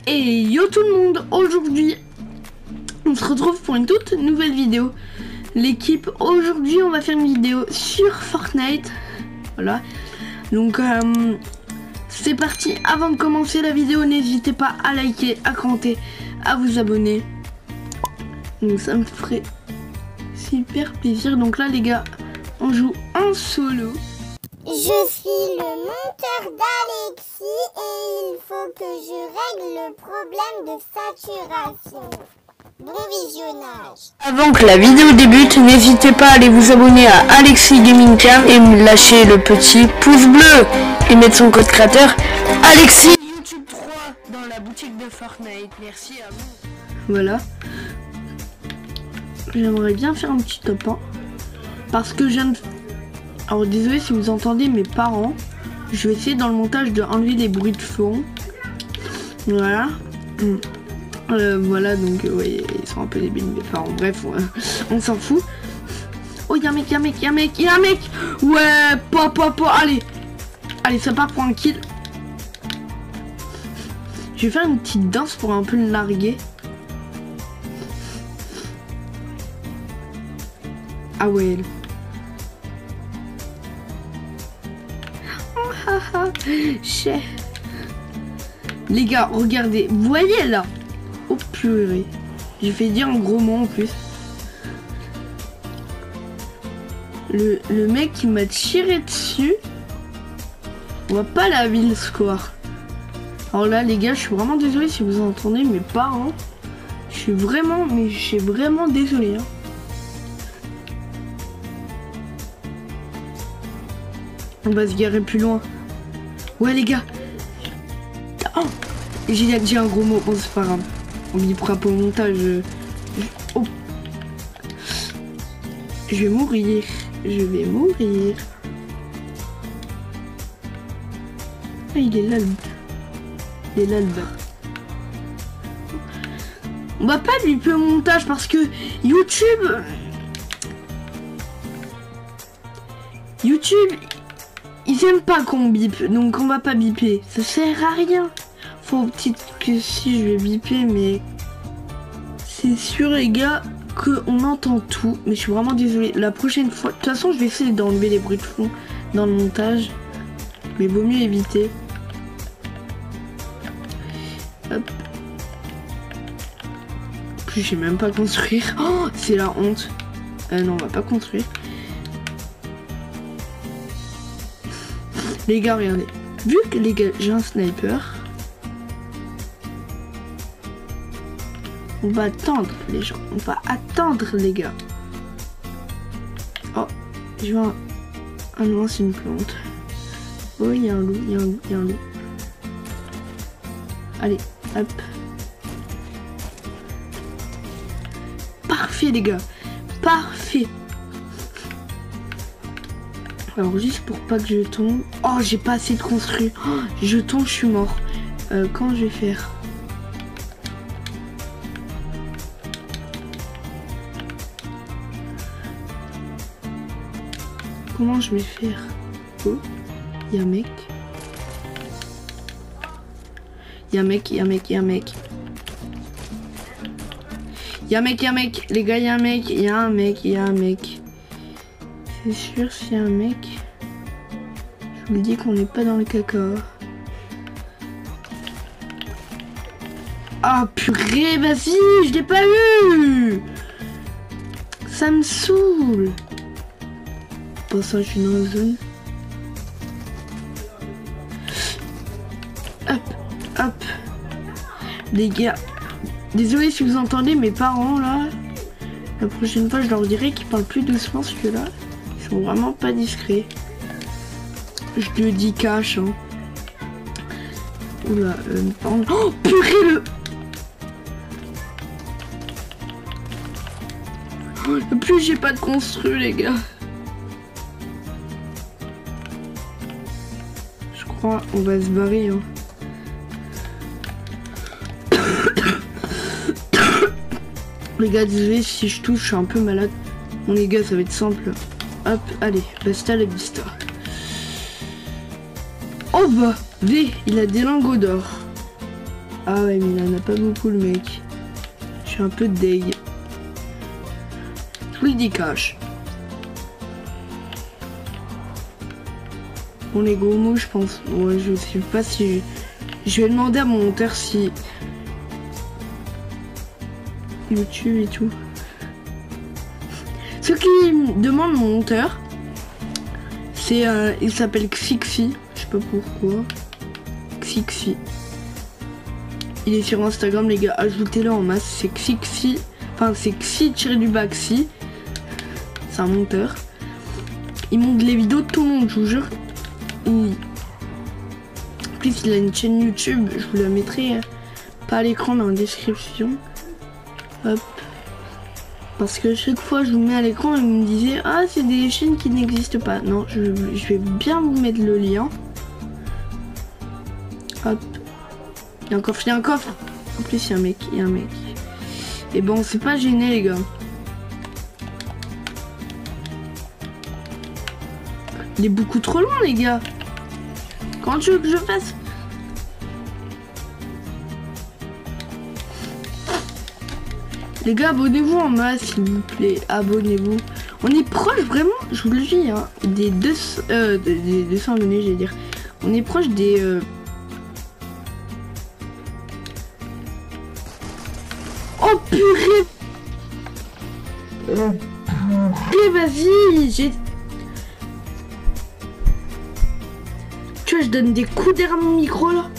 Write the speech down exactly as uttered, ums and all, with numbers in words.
Et yo tout le monde, aujourd'hui on se retrouve pour une toute nouvelle vidéo. L'équipe, aujourd'hui on va faire une vidéo sur Fortnite. Voilà, donc euh, c'est parti. Avant de commencer la vidéo, n'hésitez pas à liker, à commenter, à vous abonner. Donc ça me ferait super plaisir. Donc là les gars, on joue en solo. Je suis le monteur d'Alexis et il faut que je règle le problème de saturation. Bon visionnage. Avant que la vidéo débute, n'hésitez pas à aller vous abonner à Alexis Gaming Cam et me lâcher le petit pouce bleu et mettre son code créateur Alexis YouTube trois dans la boutique de Fortnite. Merci à vous. Voilà. J'aimerais bien faire un petit top un parce que je viens de... Alors désolé si vous entendez mes parents. Je vais essayer dans le montage de enlever les bruits de fond. Voilà. Euh, voilà donc euh, ouais, ils sont un peu débiles mes parents. Bref, ouais, on s'en fout. Oh y'a un mec, y'a un mec, y'a un mec, y'a un mec. Ouais, pas, pas, pas. Allez. Allez, ça part pour un kill. Je vais faire une petite danse pour un peu le larguer. Ah ouais. Chef. Les gars, regardez, vous voyez là. Oh purée. J'ai fait dire un gros mot en plus. Le, le mec qui m'a tiré dessus. On voit pas la ville score. Alors là les gars, je suis vraiment désolé si vous entendez mes parents. Je suis vraiment, mais je suis vraiment désolé. Hein. On va se garer plus loin. Ouais les gars. Oh, j'ai dit un gros mot. Bon c'est pas grave. On y prend pas au montage. Je... Oh. Je vais mourir. Je vais mourir. Ah, il est là le... Il est là le bas. On va pas lui peu au montage parce que YouTube... YouTube... Ils aiment pas qu'on bip, donc on va pas biper. Ça sert à rien. Faut peut-être que si je vais biper, mais c'est sûr les gars qu'on entend tout. Mais je suis vraiment désolée. La prochaine fois, de toute façon, je vais essayer d'enlever les bruits de fond dans le montage, mais vaut mieux éviter. Hop. Plus, je sais même pas construire. Oh, c'est la honte. Euh, non, on va pas construire. Les gars, regardez. Vu que les gars, j'ai un sniper, on va attendre les gens. On va attendre les gars. Oh, je vois un... Ah non, c'est une plante. Oh, il y a un loup, il y a un loup, il y a un loup. Allez, hop. Parfait les gars. Parfait. Alors juste pour pas que je tombe. Oh, j'ai pas assez de construire. Oh, je tombe, je suis mort. Euh, quand je vais faire? Comment je vais faire? Oh, il y a un mec. Il y a un mec, il y a un mec, il y a un mec. Il y a un mec, il y a un mec. Les gars, il y a un mec, il y a un mec, il y a un mec. C'est sûr, s'il y a un mec, je vous dis qu'on n'est pas dans le caca. Ah purée, vas-y, je l'ai pas eu. Ça me saoule. Pour ça, je suis dans la zone. Hop, hop. Les gars, désolé si vous entendez mes parents là. La prochaine fois, je leur dirai qu'ils parlent plus doucement parce que là, ils sont vraiment pas discrets. Je le dis cash. Hein. Oula, euh, pardon. Oh purée le. Oh, plus j'ai pas de construit les gars. Je crois on va se barrer. Hein. Les gars, désolé si je touche, je suis un peu malade. Bon les gars, ça va être simple. Hop, allez, basta la vista. Oh bah, V, il a des lingots d'or. Ah ouais, mais il en a pas beaucoup, le mec. Je suis un peu deg. Je lui dis cash. Bon, les gros mots, je pense. Ouais, je sais pas si... Je, je vais demander à mon monteur si... YouTube et tout. Ce qui me demande mon monteur, c'est... Euh, il s'appelle Xixi. Je sais pas pourquoi. Xixi. Il est sur Instagram, les gars. Ajoutez-le en masse. C'est Xixi. Enfin, c'est Xi-du-Baxi. C'est un monteur. Il monte les vidéos de tout le monde, je vous jure. Il... En plus, il a une chaîne YouTube. Je vous la mettrai euh, pas à l'écran dans la description. Hop. Parce que chaque fois je vous mets à l'écran et vous me disiez ah c'est des chaînes qui n'existent pas. Non, je, je vais bien vous mettre le lien. Hop. Il y a un coffre, il y a un coffre. En plus il y a un mec, il y a un mec. Et bon c'est pas gêné les gars. Il est beaucoup trop loin les gars. Quand tu veux que je fasse? Les gars, abonnez-vous en masse, s'il vous plaît. Abonnez-vous. On est proche, vraiment, je vous le dis, hein, des deux cents, euh, des deux cents abonnés, j'allais dire. On est proche des... Euh... Oh, purée. Oh, purée, vas-y. J'ai... Tu vois, je donne des coups derrière mon micro, là.